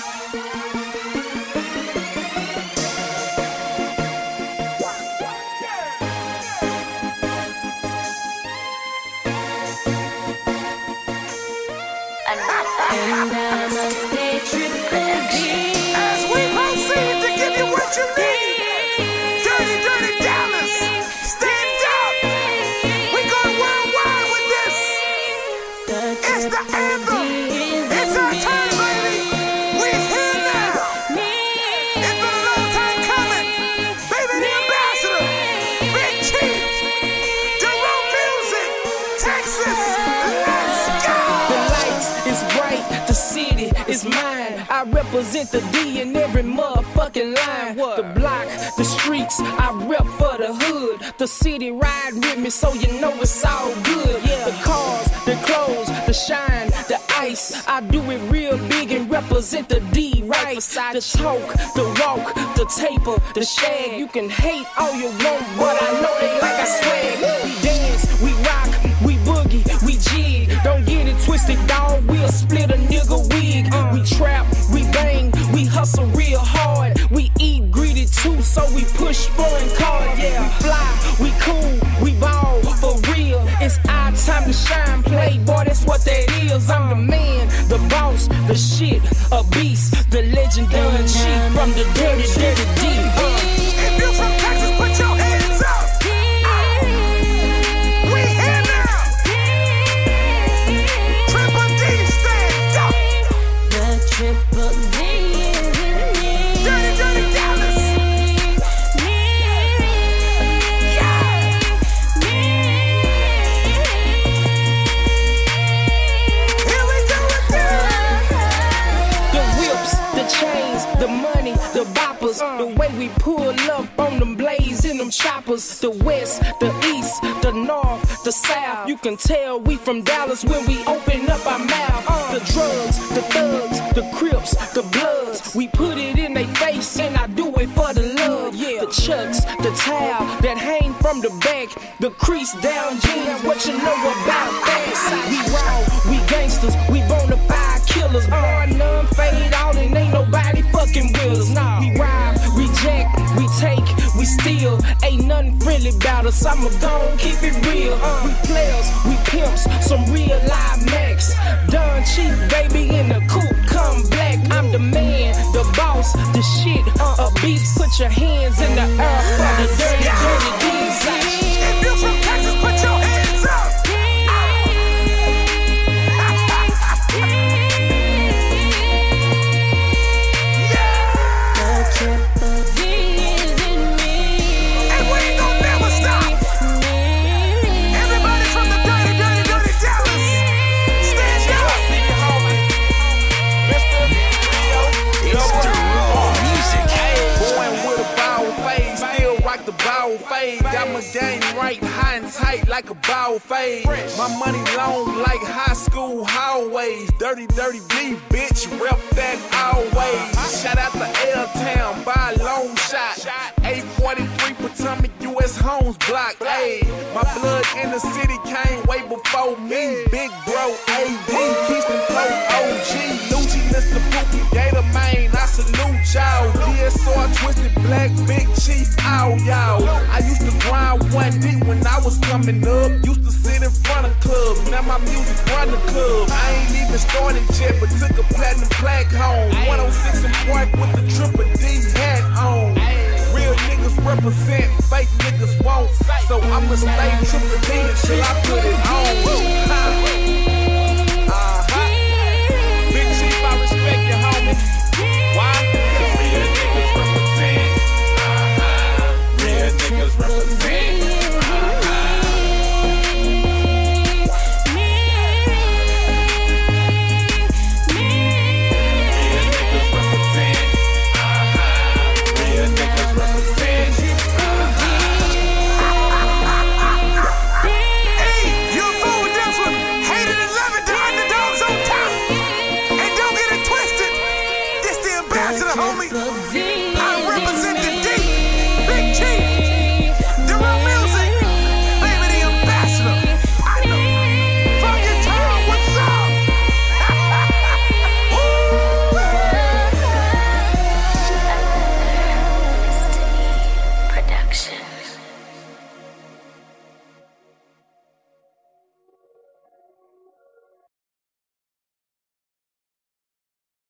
And I must stay tripping as we proceed to give you what you need. Dirty, dirty Dallas, stand up. We going worldwide with this. It's the anthem. It's our time, baby. We're here now. It's been a long time coming. Baby, the ambassador, Big Chief, Jerome Music, Texas. Let's go. The lights is bright, the city is mine. I represent the D in every motherfucking line. The block, the streets, I rep for the hood. The city ride with me, so you know it's all good. The cars, the clothes, the shine, the ice. I do it real big and represent the D, right? The talk, the walk, the taper, the shag. You can hate all you want, but I know they like I swag. We dance, we rock, we boogie, we jig. Don't get it twisted, dawg. We'll split a nigga wig. We trap, we bang, we hustle real hard. We eat greedy too, so we push foreign card. Yeah, we fly, we cool, we ball for real. It's our time to shine, playboy. That's what that is. I'm the man, the boss, the shit, a beast, the legendary chief from the dirty, dirty D. If you're from Texas, put your hands up. We here now. Triple D, stand up. the triple D is in me. Dirty, dirty Dallas. Here we go again. The whips, the chains, the money, the boppers. The way we pull up on them blades in them choppers. The west, the east, the north, the south. You can tell we from Dallas when we open up our mouth. The drugs, the thugs, the crips, the bloods. We put it in their face and I do it for the love. The chucks, the towel that hang from the back. The crease down jeans, what you know about that? We raw, we gangsters, we bonafide killers. None fade out and ain't nobody fucking with us. We rob, reject, we take, we steal. Ain't nothing friendly about us, I'ma gon' keep it real. We players, we pimps, some real live max. Don Chief, baby, in the coupe, come black. I'm the man, the boss, the shit, a beast. Put your hands in the air for the dirty, dirty D's. If you're from Texas, put your hands up. The triple D is in me. And we ain't gonna never stop. Everybody from the dirty, dirty, dirty Dallas, stand up. Mr. Raw Music. Born with a bow fade, still rock the bow fade. Got my game right, high and tight like a bow fade. My money long like high school hallways. Dirty, dirty D, bitch, rep that always. Shout out to L-Town, by a long shot. 843 Potomac, U.S. Homes block. Ayy, my blood in the city came way before me. Big bro, A.D., Keystone Flow, OG. Lucci, Mr. Pookie, Gator Main, I salute y'all. DSR, Twisted Black, Big Chief, ow, y'all. I used to grind 1D when I was coming up. Used to sit in front of clubs, now my music run the club. I ain't even started yet, but took a platinum plaque home. 106 and Park with the Triple D hat on. Real niggas represent, fake niggas won't. So I'ma stay Triple D until I put it on. Big Chief, I respect you, homie. Why? 'Cause real niggas represent. Real niggas represent. Homie.